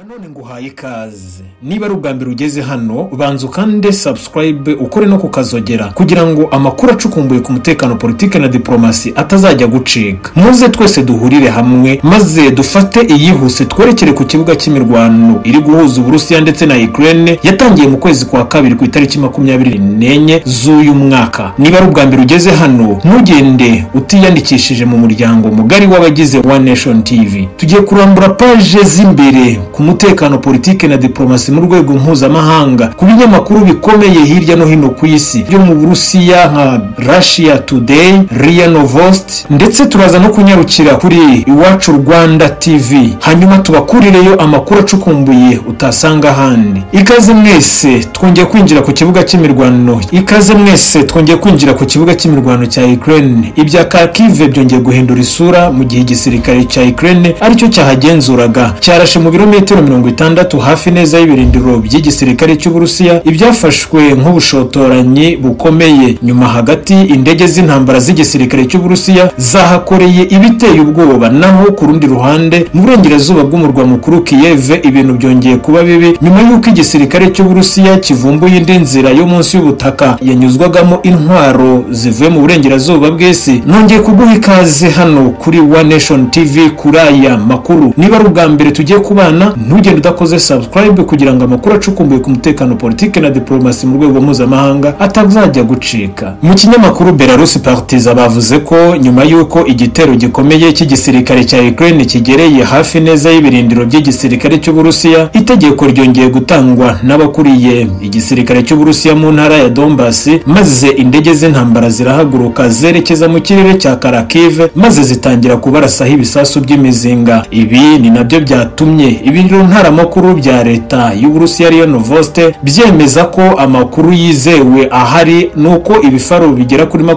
nanone nguhaye ikaze. Niba ari ubwa mbere ugeze hano ubanza ukande subscribe ukore no kukazogera kugira ngo amakuru acukumbuye ku mutekano, politike na diplomasi atazajya gucika. Muze twese duhurire hamwe maze dufate iyihuse twerekere ku kibuga cy'imirwano iri guhuza Uburusiya ndetse na Ukraine yatangiye mu kwezi kwa kabiri ku itariki 24 z'uyu mwaka. Niba ari ubwa mbere ugeze hano ntugende utiyandikishije mu muryango mugari w'abagize One Nation TV. Tugiye kurambura page z'imbere ku mutekano, politike na diplomasi mu rwego mpuzamahanga ku binyamakuru bikomeye hirya no hino ku isi byo mu Burusiya nka Russia Today, RIA Novosti, ndetse turaza no kunyarukira kuri Iwacu Rwanda TV, hanyuma tubakurireyo amakuru acukumbuye utasanga handi. Ikaze mwese twongeye kwinjira ku kibuga cy'imirwano. ku kibuga cy'imirwano cya Ukraine. Ibya Kharkiv byongeye guhindura isura mu gihe igisirikare cya Ukraine aricyo cyahagenzuraga cyarashe mu birometero 60 hafi neza y'ibirindiro by'igisirikare cy'Uburusiya. Ibyafashwe nk'ubushotoranyi bukomeye nyuma hagati indege z'intambara z'igisirikare cy'Uburusiya zahakoreye ibiteye ubwoba, naho ku rundi ruhande mu burengerazuba bw'umurwa mukuru Kiev ibintu byongeye kuba bibi nyuma y'uko igisirikare cy'Uburusiya kivumbuye indi nzira yo munsi y'ubutaka yanyuzwagamo intwaro zivuye mu burengerazuba bw'isi. Nongeye kuguha ikaze hano kuri One Nation TV kuri aya makuru. Niba ari ubwa mbere tugiye kubana ntugende udakoze subscribe kugira ngo amakuru acukumbuye ku mutekano, politike na diplomasi mu rwego mpuzamahanga atazajya gucika. Mu kinyamakuru Belarus Partiza bavuze ko nyuma y'uko igitero gikomeye cy'igisirikare cya Ukraine kigereye hafi neza y'ibirindiro by'igisirikare cy'Uburusiya, itegeko ryongeye gutangwa n'abakuriye igisirikare cy'Uburusiya mu ntara ya Donbass, maze indege z'intambara zirahaguruka zerekeza mu kirere cya Kharkiv maze zitangira kubarasaho ibisasu by'imizinga. Ibi ni nabyo byatumye ibiro ntaramakuru bya leta y'Uburusiya RIA Novosti byemeza ko amakuru yizewe ahari nuko ibifaro bigera kuri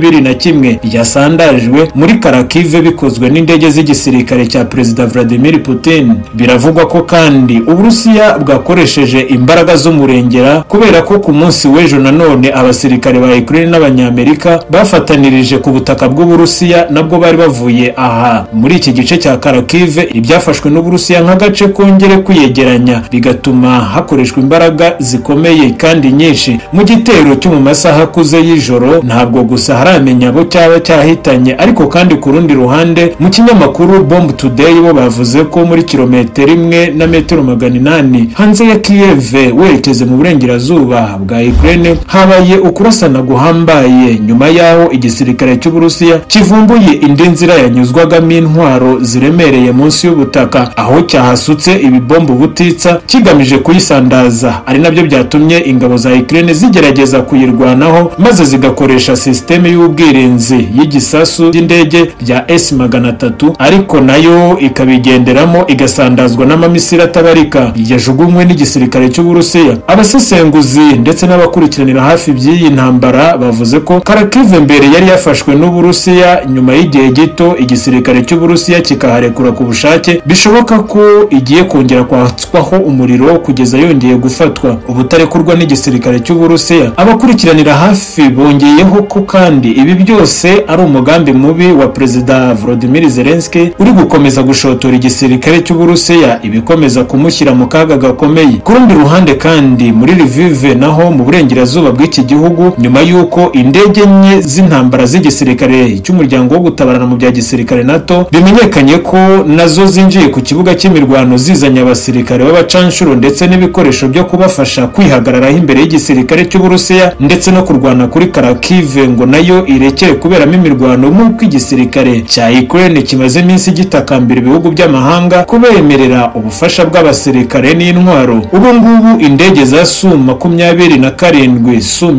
21 byasandajwe muri Kharkiv bikozwe n'indege z'igisirikare cya Perezida Vladimir Putin. Biravugwa ko kandi Uburusiya bwakoresheje imbaraga z'umurengera kubera ko ku munsi w'ejo nanone abasirikare ba Ukraine n'abanyamerika bafatanirije ku butaka bw'Uburusiya nabwo bari bavuye aha muri iki gice cya Kharkiv. Ibyafashwe n'Uburusiya nk'agace kongere kwiyegeranya bigatuma hakoreshwa imbaraga zikomeye kandi nyinshi mu gitero cyo mu masaha akuze y'ijoro. Ntabwo gusa haramenya abo cyaba cyahitanye, ariko kandi ku rundi ruhande mu kinyamakuru Bomb Today bo bavuze ko muri kilometero 1 na metero 800 hanze ya Kiev werekeze mu burengerazuba bwa Ukraine habaye ukurasana guhambaye nyuma yaho igisirikare cy'Uburusiya kivumbuye indi nzira yanyuzwagamo intwaro ziremereye munsi y'ubutaka, aho cyahasutse ibibombo butitsa kigamije kuyisandaza. Ari nabyo byatumye ingabo za Ukraine zigerageza kuyirwanaho maze zigakoresha systeme y'ubwirinzi y'igisasu by'indege bya S-300, ariko nayo ikabigenderamo igasandazwa n'amamisiri atabarika yajugunywe n'igisirikare cy'Uburusiya. Abasesenguzi ndetse n'abakurikiranira hafi by'iyi ntambara bavuze ko Kharkiv mbere yari yafashwe n'Uburusiya, nyuma y'igihe gito igisirikare cy'Uburusiya kikaharekura ku bushake. Bishoboka ko igiye kongera kwatswaho umuriro kugeza yongeye gufatwa ubutarekurwa n'igisirikare cy'Uburusiya. Abakurikiranira hafi bongeyeho ko kandi ibi byose ari umugambi mubi wa Perezida Volodymyr Zelensky uri gukomeza gushotora igisirikare cy'Uburusiya, ibikomeza kumushyira mu kaga gakomeye. Ku rundi ruhande kandi muri Lviv naho mu burengerazuba bw'iki gihugu, nyuma y'uko indege nke z'intambara z'igisirikare cy'umuryango wo gutabarana mu bya gisirikare NATO bimenyekanye ko nazo zinjiye ku kibuga cy'imirwano zizanye abasirikare b'abacanshuro ndetse n'ibikoresho byo kubafasha kwihagararaho imbere y'igisirikare cy'Uburusiya ndetse no kurwana kuri Kharkiv ngo nayo irekere kuberamo imirwano, nk'uko igisirikare cya Ukraine kimaze iminsi gitakambira ibihugu by'amahanga kubemerera ubufasha bw'abasirikare n'intwaro. Ubu ngubu indege za Su-27,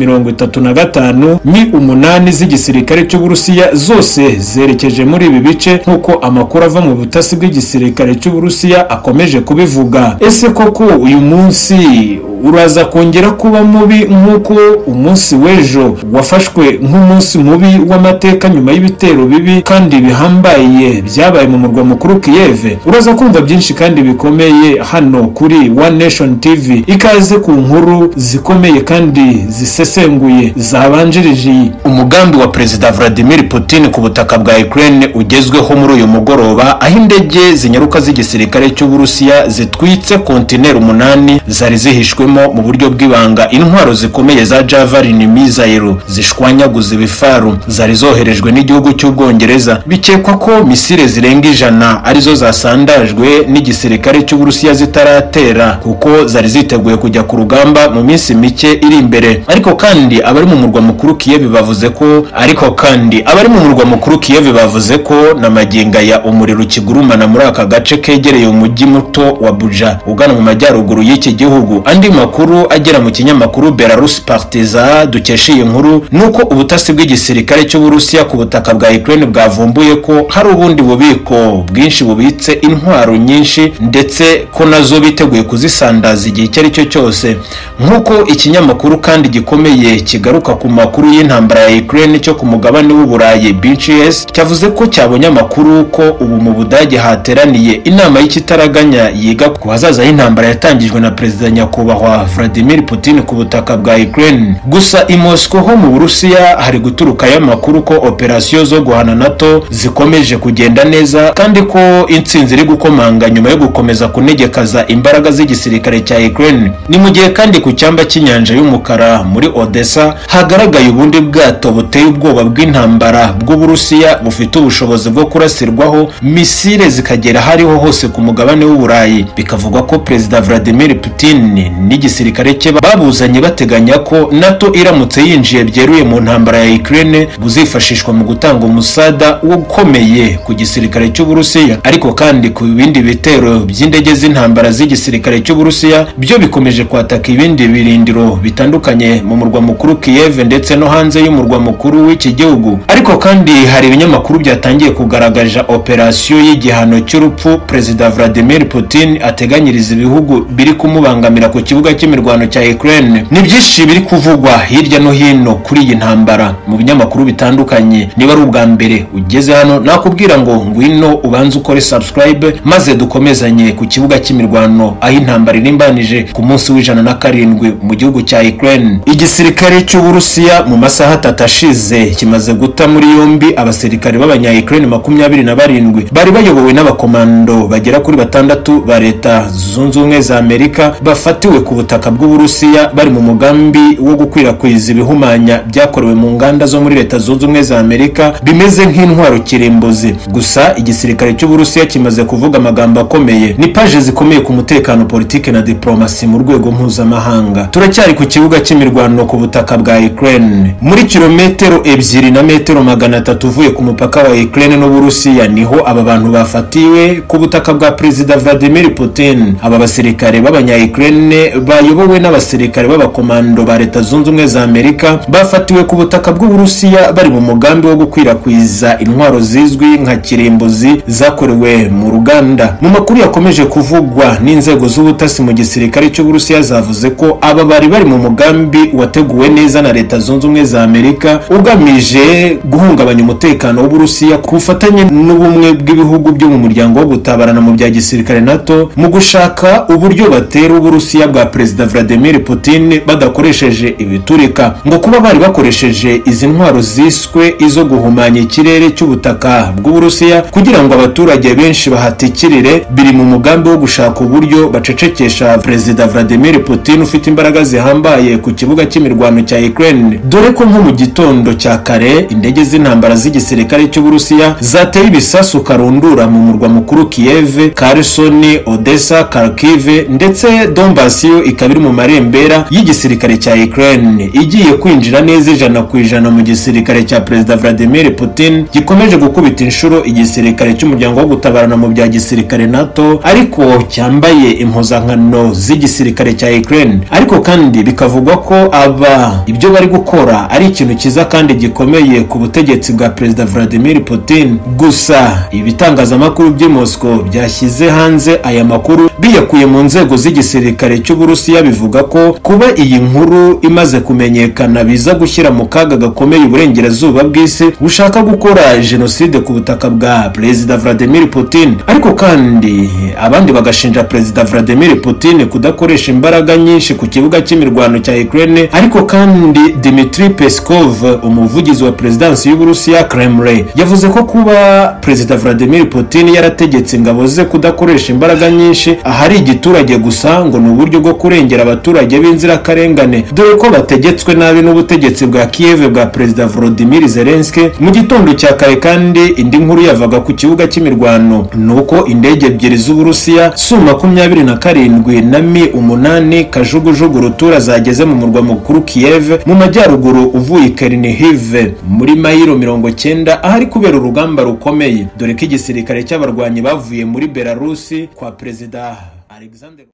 Su-35 ni 8 z'igisirikare cy'Uburusiya zose zerekeje muri ibi bice, nk'uko amakuru ava mu butasi bw'igisirikare cy'Uburusiya akomeje kubivuga. Ese koko uyu munsi uraza kongera kuba mubi nk'uko umunsi w'ejo wafashwe nk'umunsi mubi w'amateka nyuma y'ibitero bibi kandi bihambaye byabaye mu murwa mukuru Kiev. Uraza kumva byinshi kandi bikomeye hano kuri One Nation TV. Ikaze ku nkuru zikomeye kandi zisesenguye zabanjirije umugambi wa Perezida Vladimir Putin ku butaka bwa Ukraine ugezweho muri uyu mugoroba, aho indege zinyaruka z'igisirikare cy'Uburusiya zitwitse kontineri 8 zari zihishwemo mu buryo bw'ibanga intwaro zikomeye za Javelin missile zishwanyaguza ibifaru zari zoherejwe n'igihugu cy'Ubwongereza. Bikekwa ko misile zirenga 100 arizo zasandajwe n'igisirikare cy'Uburusiya zitaratera kuko zari ziteguye kujya ku rugamba mu minsi mike iri imbere. Ariko kandi abari mu murwa mukuru Kiev bavuze ko na maginga ya umuriro ukigurumana muri aka gace kegereye umujyi muto wa Buja ugana mu majyaruguru y'iki gihugu. Andi makuru agera mu kinyamakuru Belarus Partiza dukesha iyi nkuru nuko ubutasi bw'igisirikare cy'Uburusiya ku butaka bwa Ukraine bwavumbuye ko hari ubundi bubiko bwinshi bubitse intwaro nyinshi ndetse ko nazo biteguye kuzisandaza igihe icyo ari cyo cyose. Nk'uko ikinyamakuru kandi gikomeye kigaruka ku makuru y'intambara ya Ukraine cyo ku mugabane w'Uburayi BCS cyavuze ko cyabonye amakuru ko ubu mu Budage hateraniye inama y'ikitaraganya yiga ku hazaza y'intambara yatangijwe na Perezida nyakubahwa Vladimir Putin ku butaka bwa Ukraine. Gusa i Moscow ho mu Burusiya hari guturuka y'amakuru ko operasiyo zo guhana NATO zikomeje kugenda neza kandi ko intsinzi iri gukomanga nyuma yo gukomeza kunegekaza imbaraga z'igisirikare cya Ukraine. Ni mu gihe kandi ku cyamba cy'inyanja y'umukara muri Odessa hagaragaye ubundi bwato buteye ubwoba bw'intambara bw'Uburusiya bufite ubushobozi bwo kurasirwaho misile zikagera hariho hose ku mugabane w'Uburayi. Bikavugwa ko Perezida Vladimir Putin n'igisirikare cye babuzanye bateganya ko NATO iramutse yinjiye byeruye mu ntambara ya Ukraine buzifashishwa mu gutanga umusada ukomeye ku gisirikare cy'Uburusiya. Ariko kandi ku bindi bitero by'indege z'intambara z'igisirikare cy'Uburusiya byo bikomeje kwataka ibindi birindiro bitandukanye mu murwa mukuru Kiev ndetse no hanze y'umurwa mukuru w'iki gihugu. Ariko kandi hari ibinyamakuru byatangiye kugaragaza operasiyo y'igihano cy'urupfu Perezida Vladimir Putin ateganyiriza ibihugu biri kumubangamira ku kibuga cy'imirwano cya Ukraine. Ni byinshi biri kuvugwa hirya no hino kuri iyi ntambara mu binyamakuru bitandukanye. Niba ari ubwa mbere ugeze hano nakubwira ngo ngwino ubanze ukore subscribe maze dukomezanye ku kibuga cy'imirwano aho intambara irimbanije ku munsi w'107 mu gihugu cya Ukraine. Igisirikare cy'Uburusiya mu masaha 3 ashize kimaze guta muri yombi abasirikare b'abanya Ukraine 27 bari bayobowe n'abakomando bagera kuri 6 ba leta zunze ubumwe za Amerika bafatiwe ku butaka bw'Uburusiya bari mu mugambi wo gukwirakwiza ibihumanya byakorewe mu nganda zo muri leta zunze ubumwe za Amerika bimeze nk'intwaro kirimbuzi. Gusa igisirikare cy'Uburusiya kimaze kuvuga amagambo akomeye. Ni page zikomeye ku mutekano, politike na diplomasi mu rwego mpuzamahanga. Turacyari ku kibuga cy'imirwano ku butaka bwa Ukraine muri kilometero 2 na metero 300 uvuye ku mupaka wa Ukraine n'Uburusiya niho aba bantu bafatiwe ku butaka bwa Perezida Vladimir Putin. Aba basirikare b'abanya Ukraine bayobowe n'abasirikare b'abakomando ba leta zunze ubumwe za Amerika bafatiwe ku butaka bw'Uburusiya bari mu mugambi wo gukwirakwiza intwaro zizwi nka kirimbuzi zakorewe mu ruganda. Mu makuru yakomeje kuvugwa n'inzego z'ubutasi mu gisirikare cy'Uburusiya zavuze ko aba bari mu mugambi wateguwe neza na leta zunze ubumwe za Amerika ugamije guhungabanya umutekano w'Uburusiya ku bufatanye n'ubumwe bw'ibihugu byo mu muryango wo gutabarana mu bya gisirikare NATO mu gushaka uburyo batera Uburusiya bwa Perezida Vladimir Putin badakoresheje ibiturika. Ngo kuba bari bakoresheje izi ntwaro ziswe izo guhumanya ikirere cy'ubutaka bw'Uburusiya kugira ngo abaturage benshi bahatikirire biri mu mugambi wo gushaka uburyo bacecekesha Perezida Vladimir Putin ufite imbaraga zihambaye ku kibuga cy'imirwano cya Ukraine. Dore ko nko mu gitondo cya kare indege z'intambara z'igisirikare cy'Uburusiya zateye ibisasu karundura mu murwa mukuru Kiev, Kherson, Odessa, Kharkiv ndetse Donbass yo ikabiri mu marembera y'igisirikare cya Ukraine igiye kwinjira neza 100% mu gisirikare cya Perezida Vladimir Putin gikomeje gukubita inshuro igisirikare cy'umuryango wo gutabarana mu bya gisirikare NATO ariko cyambaye impuzankano z'igisirikare cya Ukraine. Ariko kandi bikavugwa ko ibyo bari gukora ari ikintu kiza kandi gikomeye ku butegetsi bwa Perezida Vladimir Putin. Gusa ibitangazamakuru by'i Moscow byashyize hanze aya makuru biyakuye mu nzego z'igisirikare cy'Uburusiya n'Uburusiya bivuga ko kuba iyi nkuru imaze kumenyekana biza gushyira mu kaga gakomeye uburengerazuba bw'isi bushaka gukora jenoside ku butaka bwa Perezida Vladimir Putin. Ariko kandi abandi bagashinja Perezida Vladimir Putin kudakoresha imbaraga nyinshi ku kibuga cy'imirwano cya Ukraine. Ariko kandi Dmitry Peskov, umuvugizi wa Perezidansi y'Uburusiya Kremlin, yavuze ko kuba Perezida Vladimir Putin yarategetse ingabo ze kudakoresha imbaraga nyinshi ahari igiturage gusa ngo ni uburyo bwo kurengera abaturage b'inzirakarengane, dore ko bategetswe nabi n'ubutegetsi bwa Kiev bwa Perezida Volodymyr Zelensky. Mu gitondo cya kare kandi indi nkuru yavaga ku kibuga cy'imirwano nuko indege ebyiri z'Uburusiya Su-27 na Mi-8 kajugujugu rutura zageze mu murwa mukuru Kiev mu majyaruguru uvuye Chernihiv muri mayiro 90 ahari kubera urugamba rukomeye, dore ko igisirikare cy'abarwanyi bavuye muri Belarusi kwa Perezida Alexander